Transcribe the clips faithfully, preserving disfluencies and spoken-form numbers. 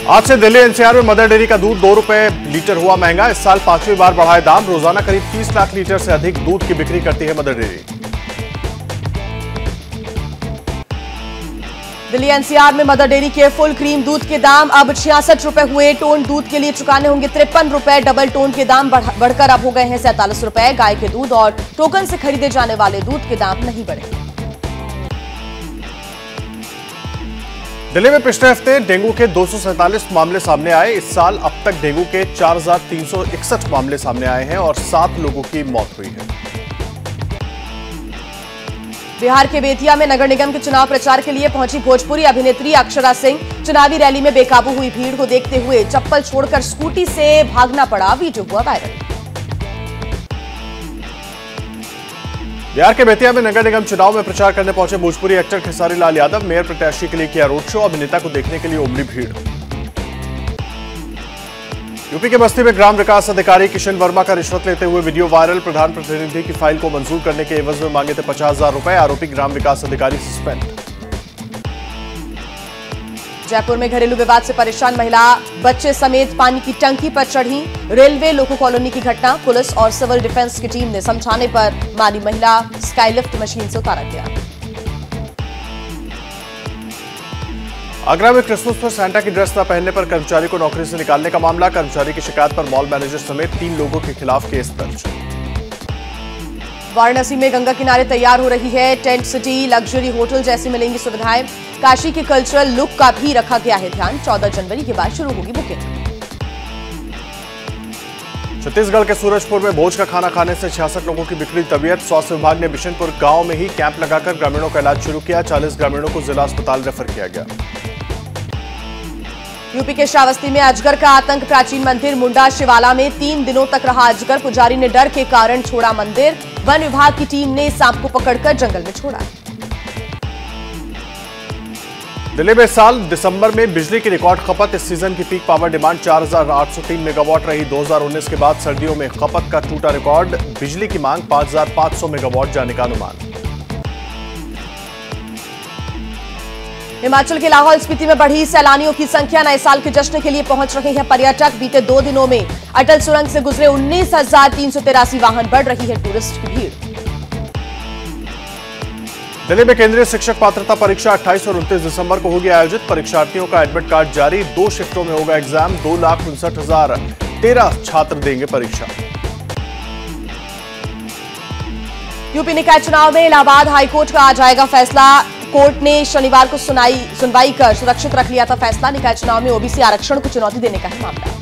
आज से दिल्ली एनसीआर में मदर डेयरी का दूध दो रुपए लीटर हुआ महंगा। इस साल पांचवी बार बढ़ाए दाम। रोजाना करीब तीस लाख लीटर से अधिक दूध की बिक्री करती है मदर डेयरी। दिल्ली एनसीआर में मदर डेयरी के फुल क्रीम दूध के दाम अब छियासठ रुपए हुए। टोन दूध के लिए चुकाने होंगे तिरपन रुपए। डबल टोन के दाम बढ़, बढ़कर अब हो गए हैं सैंतालीस रुपए। गाय के दूध और टोकन से खरीदे जाने वाले दूध के दाम नहीं बढ़े। दिल्ली में पिछले हफ्ते डेंगू के दो सौ सैंतालीस मामले सामने आए। इस साल अब तक डेंगू के चार हजार तीन सौ इकसठ मामले सामने आए हैं और सात लोगों की मौत हुई है। बिहार के बेतिया में नगर निगम के चुनाव प्रचार के लिए पहुंची भोजपुरी अभिनेत्री अक्षरा सिंह। चुनावी रैली में बेकाबू हुई भीड़ को देखते हुए चप्पल छोड़कर स्कूटी से भागना पड़ा। वीडियो हुआ वायरल। बिहार के बेतिया में नगर निगम चुनाव में प्रचार करने पहुंचे भोजपुरी एक्टर खेसारी लाल यादव। मेयर प्रत्याशी के लिए किया रोड शो। अभिनेता को देखने के लिए उमड़ी भीड़। यूपी के बस्ती में ग्राम विकास अधिकारी किशन वर्मा का रिश्वत लेते हुए वीडियो वायरल। प्रधान प्रतिनिधि की फाइल को मंजूर करने के एवज में मांगे थे पचास हजार रुपए। आरोपी ग्राम विकास अधिकारी सस्पेंड। जयपुर में घरेलू विवाद से परेशान महिला बच्चे समेत पानी की टंकी पर चढ़ी। रेलवे लोको कॉलोनी की घटना। पुलिस और सिविल डिफेंस की टीम ने समझाने पर मानी महिला। स्काईलिफ्ट मशीन से उतारा गया। आगरा में क्रिसमस पर सैंटा की ड्रेस न पहनने पर कर्मचारी को नौकरी से निकालने का मामला। कर्मचारी की शिकायत पर मॉल मैनेजर समेत तीन लोगों के खिलाफ केस दर्ज। वाराणसी में गंगा किनारे तैयार हो रही है टेंट सिटी। लग्जरी होटल जैसी मिलेंगी सुविधाएं। काशी की कल्चरल लुक का भी रखा गया है ध्यान। चौदह जनवरी के बाद शुरू होगी बुकिंग। छत्तीसगढ़ के सूरजपुर में भोज का खाना खाने से छियासठ लोगों की बिगड़ी तबीयत। स्वास्थ्य विभाग ने बिशनपुर गांव में ही कैंप लगाकर ग्रामीणों का इलाज शुरू किया। चालीस ग्रामीणों को जिला अस्पताल रेफर किया गया। यूपी के श्रावस्ती में अजगर का आतंक। प्राचीन मंदिर मुंडा शिवाला में तीन दिनों तक रहा अजगर। पुजारी ने डर के कारण छोड़ा मंदिर। वन विभाग की टीम ने सांप को पकड़कर जंगल में छोड़ा। दिल्ली में इस साल दिसंबर में बिजली की रिकॉर्ड खपत। इस सीजन की पीक पावर डिमांड चार हजार आठ सौ तीन मेगावाट रही। दो हजार उन्नीस के बाद सर्दियों में खपत का टूटा रिकॉर्ड। बिजली की मांग पांच हजार पांच सौ मेगावाट जाने का अनुमान। हिमाचल के लाहौल स्पीति में बढ़ी सैलानियों की संख्या। नए साल के जश्न के लिए पहुंच रहे हैं पर्यटक। बीते दो दिनों में अटल सुरंग से गुजरे उन्नीस हजार तीन सौ तिरासी वाहन। बढ़ रही है टूरिस्ट की भीड़। दिल्ली में केंद्रीय शिक्षक पात्रता परीक्षा अट्ठाईस और उनतीस दिसंबर को होगी आयोजित। परीक्षार्थियों का एडमिट कार्ड जारी। दो शिफ्टों में होगा एग्जाम। दो लाख उनसठ हजार तेरह छात्र देंगे परीक्षा। यूपी निकाय चुनाव में इलाहाबाद हाईकोर्ट का आ जाएगा फैसला। कोर्ट ने शनिवार को सुनाई सुनवाई कर सुरक्षित रख लिया था फैसला। निकाय चुनाव में ओबीसी आरक्षण को चुनौती देने का है मामला।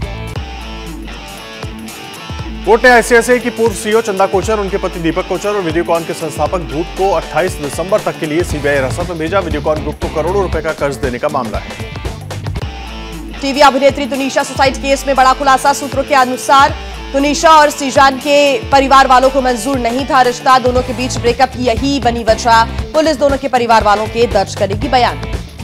कोर्ट ने आईसीआईसीआई की पूर्व सीईओ चंदा कोचर, उनके पति दीपक कोचर और वीडियोकॉन के संस्थापक धूत को अट्ठाईस दिसंबर तक के लिए सीबीआई हिरासत में भेजा। वीडियोकॉन ग्रुप को करोड़ों रुपए का कर्ज देने का मामला है। टीवी अभिनेत्री तुनिशा सुसाइड केस में बड़ा खुलासा। सूत्रों के अनुसार तुनिशा और सीजान के परिवार वालों को मंजूर नहीं था रिश्ता। दोनों के बीच ब्रेकअप की यही बनी वजह। पुलिस दोनों के परिवार वालों के दर्ज करेगी बयान।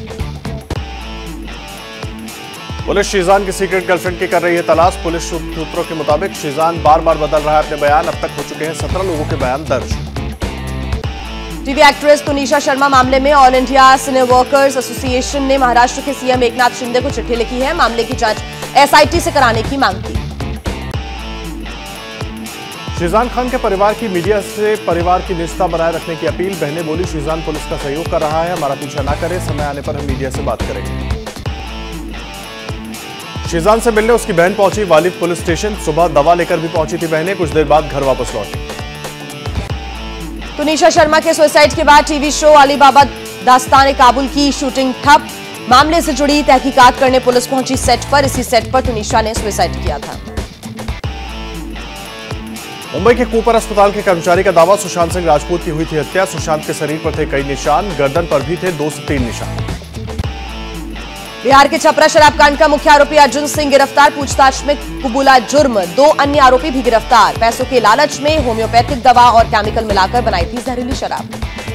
पुलिस शीजान की सीक्रेट गर्लफ्रेंड की कर रही है तलाश। पुलिस सूत्रों के मुताबिक शीजान बार बार बदल रहा है अपने बयान। अब तक हो चुके हैं सत्रह लोगों के बयान दर्ज। टीवी एक्ट्रेस तुनिशा शर्मा मामले में all India cine workers association ने महाराष्ट्र के सीएम एकनाथ शिंदे को चिट्ठी लिखी है। मामले की जांच एसआईटी से कराने की मांग की। शीजान खान के परिवार की मीडिया से परिवार की निजता बनाए रखने की अपील। बहनें बोली शीजान पुलिस का सहयोग कर रहा है। हमारा पीछा ना करे। समय आने पर हम मीडिया से बात करेंगे। शीजान से मिलने उसकी बहन पहुंची वालिद पुलिस स्टेशन। सुबह दवा लेकर भी पहुंची थी बहनें। कुछ देर बाद घर वापस लौटी। तुनिशा शर्मा के सुसाइड के बाद टीवी शो अलीबाबा दास्तान काबुल की शूटिंग ठप। मामले से जुड़ी तहकीकात करने पुलिस पहुंची सेट पर। इसी सेट पर तुनिशा ने सुसाइड किया था। मुंबई के कूपर अस्पताल के कर्मचारी का दावा सुशांत सिंह राजपूत की हुई थी हत्या। सुशांत के शरीर पर थे कई निशान। गर्दन पर भी थे दो से तीन निशान। बिहार के छपरा शराब कांड का मुख्य आरोपी अर्जुन सिंह गिरफ्तार। पूछताछ में कबूला जुर्म। दो अन्य आरोपी भी गिरफ्तार। पैसों के लालच में होम्योपैथिक दवा और केमिकल मिलाकर बनाई थी जहरीली शराब।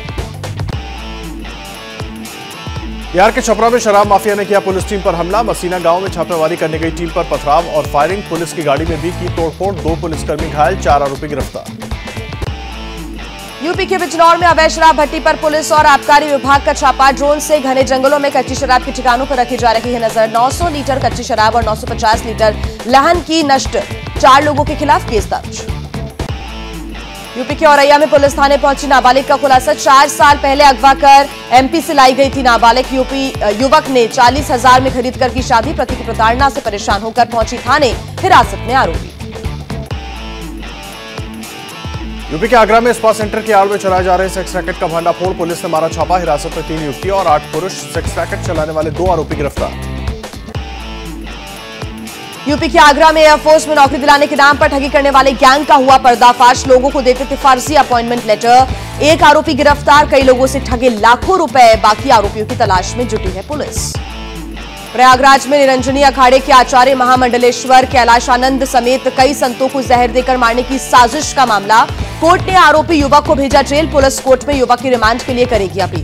बिहार के छपरा में शराब माफिया ने किया पुलिस टीम पर हमला। मसीना गांव में छापेमारी करने गई टीम पर पथराव और फायरिंग। पुलिस की गाड़ी में भी की तोड़फोड़। दो पुलिसकर्मी घायल। चार आरोपी गिरफ्तार। यूपी के बिजनौर में अवैध शराब भट्टी पर पुलिस और आबकारी विभाग का छापा। ड्रोन से घने जंगलों में कच्ची शराब के ठिकानों पर रखी जा रही है नजर। नौ सौ लीटर कच्ची शराब और नौ सौ पचास लीटर लहन की नष्ट। चार लोगों के खिलाफ केस दर्ज। यूपी के औरैया में पुलिस थाने पहुंची नाबालिग का खुलासा। चार साल पहले अगवा कर एमपी से लाई गई थी नाबालिग। यूपी युवक ने चालीस हजार में खरीद कर की शादी। पति की प्रताड़ना से परेशान होकर पहुंची थाने। हिरासत में आरोपी। यूपी के आगरा में स्पा सेंटर की आड़ में चलाए जा रहे सेक्स रैकेट का भंडाफोड़। पुलिस ने मारा छापा। हिरासत में तीन युवतियों और आठ पुरुष। सेक्स रैकेट चलाने वाले दो आरोपी गिरफ्तार। यूपी के आगरा में एयरफोर्स में नौकरी दिलाने के नाम पर ठगी करने वाले गैंग का हुआ पर्दाफाश। लोगों को देते थे फर्जी अपॉइंटमेंट लेटर। एक आरोपी गिरफ्तार। कई लोगों से ठगे लाखों रुपए। बाकी आरोपियों की तलाश में जुटी है पुलिस। प्रयागराज में निरंजनी अखाड़े के आचार्य महामंडलेश्वर कैलाशानंद समेत कई संतों को जहर देकर मारने की साजिश का मामला। कोर्ट ने आरोपी युवक को भेजा जेल। पुलिस कोर्ट में युवक की रिमांड के लिए करेगी अपील।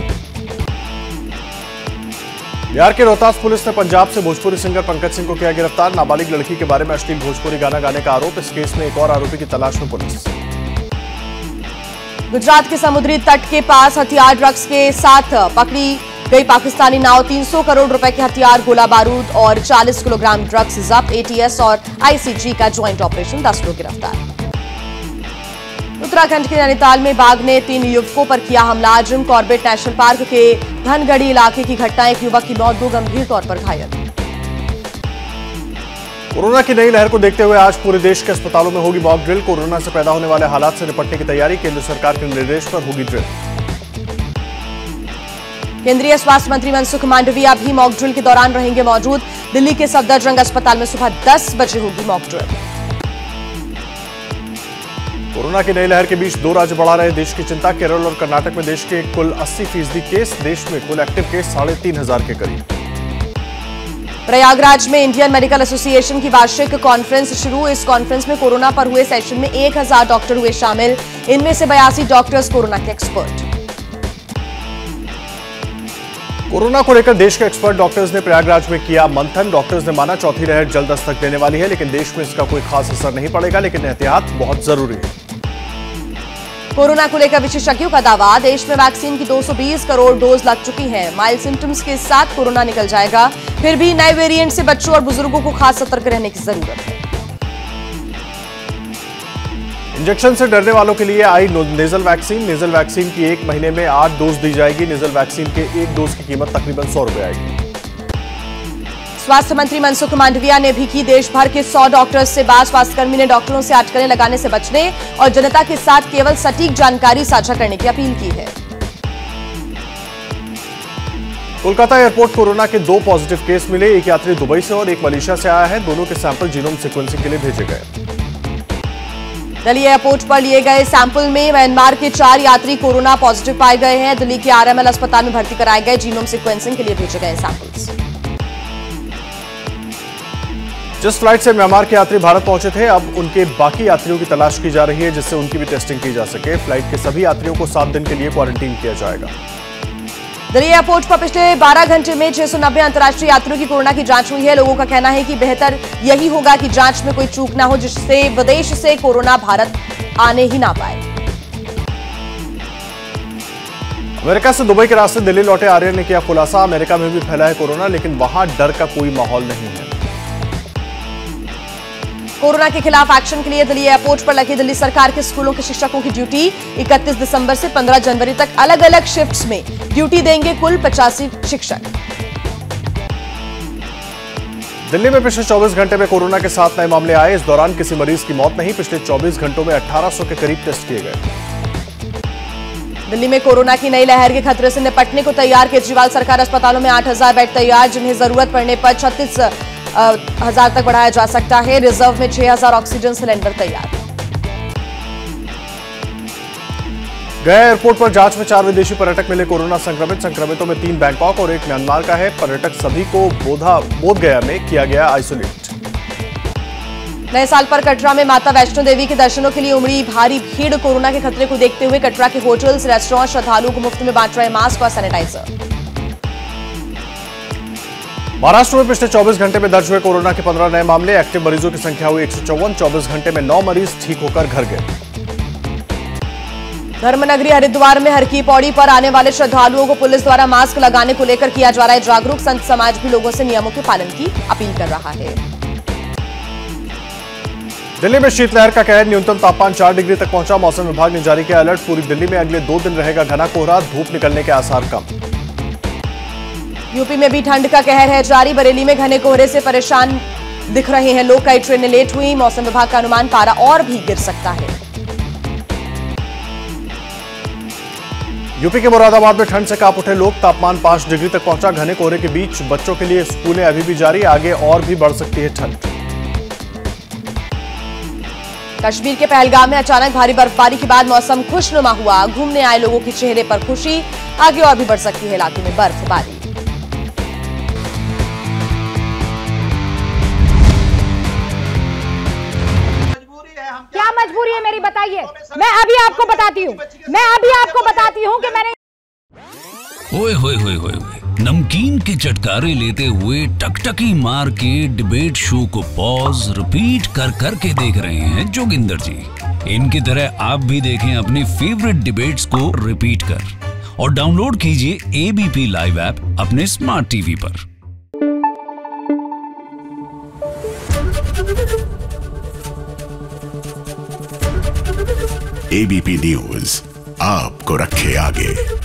बिहार के रोहतास पुलिस ने पंजाब से भोजपुरी सिंगर पंकज सिंह को किया गिरफ्तार। नाबालिग लड़की के बारे में अश्लील भोजपुरी गाना गाने का आरोप। इस केस में एक और आरोपी की तलाश में पुलिस। गुजरात के समुद्री तट के पास हथियार ड्रग्स के साथ पकड़ी गई पाकिस्तानी नाव। तीन सौ करोड़ रुपए के हथियार, गोला बारूद और चालीस किलोग्राम ड्रग्स जब्त। एटीएस और आईसीजी का ज्वाइंट ऑपरेशन। दस लोग गिरफ्तार। उत्तराखंड के नैनीताल में बाघ ने तीन युवकों पर किया हमला। जिम कॉर्बेट नेशनल पार्क के धनगढ़ी इलाके की घटना। एक युवक की मौत, दो गंभीर तौर पर घायल। कोरोना की नई लहर को देखते हुए आज पूरे देश के अस्पतालों में होगी मॉक ड्रिल। कोरोना से पैदा होने वाले हालात से निपटने की तैयारी। केंद्र सरकार के निर्देश पर होगी ड्रिल। केंद्रीय स्वास्थ्य मंत्री मनसुख मांडविया भी मॉक ड्रिल के दौरान रहेंगे मौजूद। दिल्ली के सफदरजंग अस्पताल में सुबह दस बजे होगी मॉक ड्रिल। कोरोना की नई लहर के बीच दो राज्य बढ़ा रहे देश की चिंता। केरल और कर्नाटक में देश के कुल अस्सी फीसदी केस। देश में कुल एक्टिव केस साढ़े तीन हजार के करीब। प्रयागराज में इंडियन मेडिकल एसोसिएशन की वार्षिक कॉन्फ्रेंस शुरू। इस कॉन्फ्रेंस में कोरोना पर हुए सेशन में एक हजार डॉक्टर हुए शामिल। इनमें से बयासी डॉक्टर्स कोरोना के एक्सपर्ट। कोरोना को लेकर देश के एक्सपर्ट डॉक्टर्स ने प्रयागराज में किया मंथन। डॉक्टर्स ने माना चौथी लहर जल्द दस्तक देने वाली है, लेकिन देश में इसका कोई खास असर नहीं पड़ेगा। लेकिन एहतियात बहुत जरूरी है। कोरोना को लेकर विशेषज्ञों का दावा। देश में वैक्सीन की दो सौ बीस करोड़ डोज लग चुकी है। माइल्ड सिम्टम्स के साथ कोरोना निकल जाएगा। फिर भी नए वेरिएंट से बच्चों और बुजुर्गों को खास सतर्क रहने की जरूरत है। इंजेक्शन से डरने वालों के लिए आई नेजल वैक्सीन। नेजल वैक्सीन की एक महीने में आठ डोज दी जाएगी। नेजल वैक्सीन के एक डोज की कीमत तकरीबन सौ रुपए आएगी। स्वास्थ्य मंत्री मनसुख मांडविया ने भी की देश भर के सौ डॉक्टर्स से बात। स्वास्थ्यकर्मी ने डॉक्टरों से अटकलें लगाने से बचने और जनता के साथ केवल सटीक जानकारी साझा करने की अपील की है। कोलकाता एयरपोर्ट कोरोना के दो पॉजिटिव केस मिले। एक यात्री दुबई से और एक मलेशिया से आया है। दोनों के सैंपल जीनोम सीक्वेंसिंग के लिए भेजे गए। दिल्ली एयरपोर्ट पर लिए गए सैंपल में म्यांमार के चार यात्री कोरोना पॉजिटिव पाए गए हैं। दिल्ली के आरएमएल अस्पताल में भर्ती कराए गए। जीनोम सीक्वेंसिंग के लिए भेजे गए सैंपल्स। जिस फ्लाइट से म्यांमार के यात्री भारत पहुंचे थे, अब उनके बाकी यात्रियों की तलाश की जा रही है, जिससे उनकी भी टेस्टिंग की जा सके। फ्लाइट के सभी यात्रियों को सात दिन के लिए क्वारंटीन किया जाएगा। दिल्ली एयरपोर्ट पर पिछले बारह घंटे में छह सौ नब्बे अंतर्राष्ट्रीय यात्रियों की कोरोना की जांच हुई है। लोगों का कहना है कि बेहतर यही होगा कि जांच में कोई चूक ना हो, जिससे विदेश से कोरोना भारत आने ही ना पाए। अमेरिका से दुबई के रास्ते दिल्ली लौटे आर्यन ने किया खुलासा। अमेरिका में भी फैला है कोरोना, लेकिन वहां डर का कोई माहौल नहीं है। कोरोना के खिलाफ एक्शन के लिए दिल्ली एयरपोर्ट पर लगी दिल्ली सरकार के स्कूलों के शिक्षकों की ड्यूटी। इकतीस दिसंबर से पंद्रह जनवरी तक अलग अलग शिफ्ट्स में ड्यूटी देंगे कुल पचासी शिक्षक। दिल्ली में पिछले चौबीस घंटे में कोरोना के सात नए मामले आए। इस दौरान किसी मरीज की मौत नहीं। पिछले चौबीस घंटों में अठारह सौ के करीब टेस्ट किए गए। दिल्ली में कोरोना की नई लहर के खतरे से निपटने को तैयार केजरीवाल सरकार। अस्पतालों में आठ हजार बेड तैयार, जिन्हें जरूरत पड़ने पर छत्तीस हजार तक बढ़ाया जा सकता है। रिजर्व में छह हजार ऑक्सीजन सिलेंडर तैयार। गया एयरपोर्ट पर जांच में चार विदेशी पर्यटक मिले कोरोना संक्रमित। संक्रमितों में तीन बैंकॉक और एक म्यांमार का है। पर्यटक सभी को बोधा बोधगया में किया गया आइसोलेट। नए साल पर कटरा में माता वैष्णो देवी के दर्शनों के लिए उमड़ी भारी भीड़। कोरोना के खतरे को देखते हुए कटरा के होटल्स, रेस्टोरेंट श्रद्धालुओं को मुफ्त में बांट रहे मास्क और सैनिटाइजर। महाराष्ट्र में पिछले चौबीस घंटे में दर्ज हुए कोरोना के पंद्रह नए मामले। एक्टिव मरीजों की संख्या हुई एक सौ चौवन। चौबीस घंटे में नौ मरीज ठीक होकर घर गए। धर्मनगरी हरिद्वार में हर की पौड़ी पर आने वाले श्रद्धालुओं को पुलिस द्वारा मास्क लगाने को लेकर किया जा रहा है जागरूक। संत समाज भी लोगों से नियमों के पालन की अपील कर रहा है। दिल्ली में शीतलहर का कहर, न्यूनतम तापमान चार डिग्री तक पहुंचा। मौसम विभाग ने जारी किया अलर्ट। पूरी दिल्ली में अगले दो दिन रहेगा घना कोहरा, धूप निकलने के आसार कम। यूपी में भी ठंड का कहर है जारी। बरेली में घने कोहरे से परेशान दिख रहे हैं लोग। कई ट्रेनें लेट हुई। मौसम विभाग का अनुमान पारा और भी गिर सकता है। यूपी के मुरादाबाद में ठंड से कांप उठे लोग। तापमान पांच डिग्री तक पहुंचा। घने कोहरे के बीच बच्चों के लिए स्कूलें अभी भी जारी। आगे और भी बढ़ सकती है ठंड। कश्मीर के पहलगाम में अचानक भारी बर्फबारी के बाद मौसम खुशनुमा हुआ। घूमने आए लोगों के चेहरे पर खुशी। आगे और भी बढ़ सकती है इलाके में बर्फबारी। क्या मजबूरी है मेरी, बताइए। मैं अभी आपको बताती हूँ मैं अभी आपको बताती हूँ कि मैंने ओए होए होए होए नमकीन के चटकारे लेते हुए टकटकी मार के डिबेट शो को पॉज रिपीट कर कर के देख रहे हैं जोगिंदर जी। इनकी तरह आप भी देखें अपनी फेवरेट डिबेट्स को रिपीट कर और डाउनलोड कीजिए एबीपी लाइव ऐप अपने स्मार्ट टीवी पर। एबीपी न्यूज आपको रखे आगे।